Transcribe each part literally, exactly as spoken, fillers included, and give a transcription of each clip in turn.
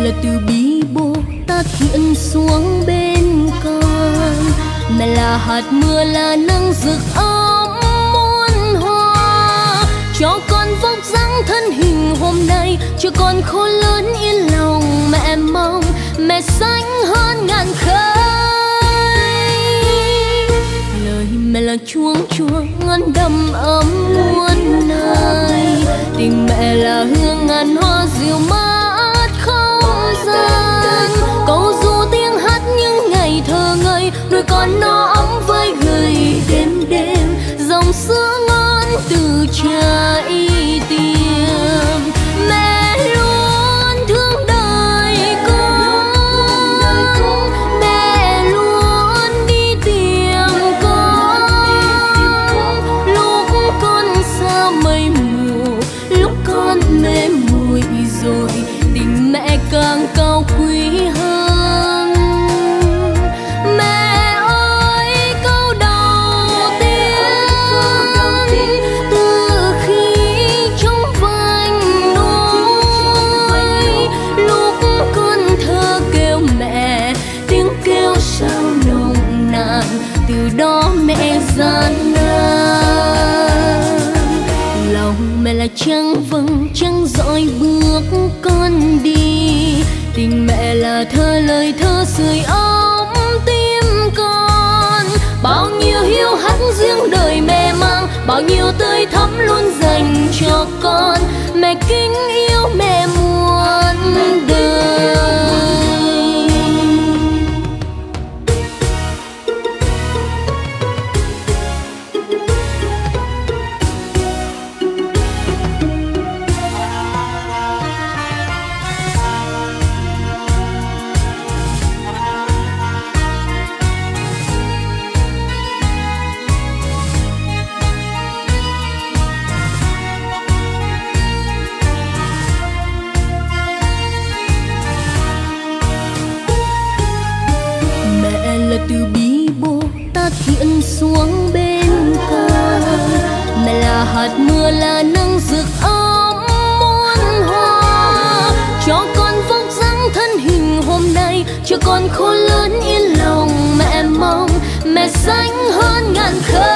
là từ bi Bồ Tát hiện xuống bên con. Mẹ là hạt mưa, là nắng rực ấm muôn hoa, cho con vóc dáng thân hình hôm nay, cho con khôn lớn yên lòng. Mẹ mong mẹ xanh hơn ngàn khơi. Lời mẹ là chuông chùa ngân đầm ấm muôn nơi. Tình mẹ là hương ngàn hoa dịu mát không gian. Câu ru tiếng hát những ngày thơ ngây, nuôi con no ấm với gửi đêm đêm. Dòng sữa ngon từ cha y tiêm. Mẹ luôn thương đời con, mẹ luôn đi tìm con. Lúc con xa mây mù, lúc con mê muội rồi, tình mẹ càng cao quý hơn. Mẹ ơi câu đầu tiên từ khi trong vành núi, lúc con thơ kêu mẹ, tiếng kêu sao nồng nàn, từ đó mẹ gian nan. Lòng mẹ là trăng vầng trăng dõi bước con đi. Tình mẹ là thơ lời thơ sưởi ấm tim con. Bao nhiêu hiếu hắt riêng đời mẹ mang, bao nhiêu tươi thắm luôn dành cho con. Mẹ kính yêu mẹ muôn đời. Là từ bi Bồ Tát hiện xuống bên con. Mẹ là hạt mưa, là nắng rực ấm muôn hoa, cho con vóc dáng thân hình hôm nay, cho con khôn lớn yên lòng. Mẹ mong mẹ xanh hơn ngàn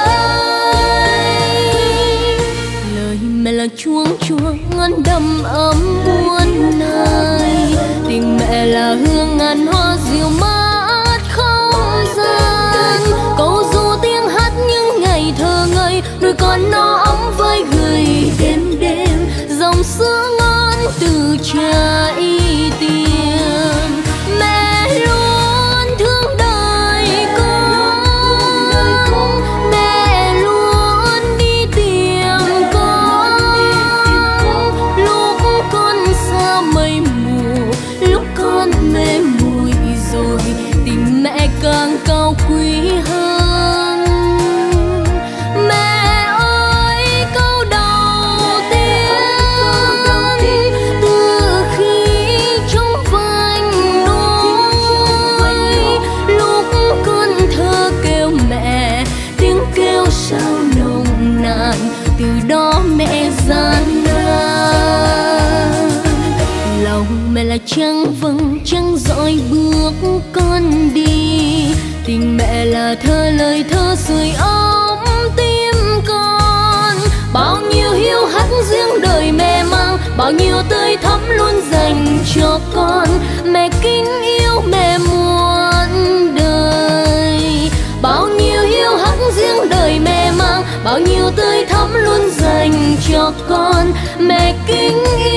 khơi. Lời mẹ là chuông chùa ngân đầm ấm muôn nơi. Tình mẹ là hương ngàn hoa dịu mát không gian. Câu ru tiếng hát những ngày thơ ngây, nuôi con no ấm với gửi đêm đêm. Dòng sữa ngon từ cha y tiêm. Mẹ luôn thương đời con, mẹ luôn đi tìm con. Lúc con xa mây mù, lúc con mê muội rồi, tình mẹ càng cao quý hơn. Mẹ ơi câu đầu tiên từ khi trong vành núi, lúc con thơ kêu mẹ, tiếng kêu sao nồng nàn, từ đó mẹ gian nan. Lòng mẹ là trăng vầng trăng dõi bước con đi. Tình mẹ là thơ lời thơ sưởi ấm tim con. Bao nhiêu hiếu hắt riêng đời mẹ mang, bao nhiêu tươi thắm luôn dành cho con. Mẹ kính yêu mẹ muôn đời. Bao nhiêu hiếu hắt riêng đời mẹ mang, bao nhiêu tươi thắm luôn dành cho con. Mẹ kính yêu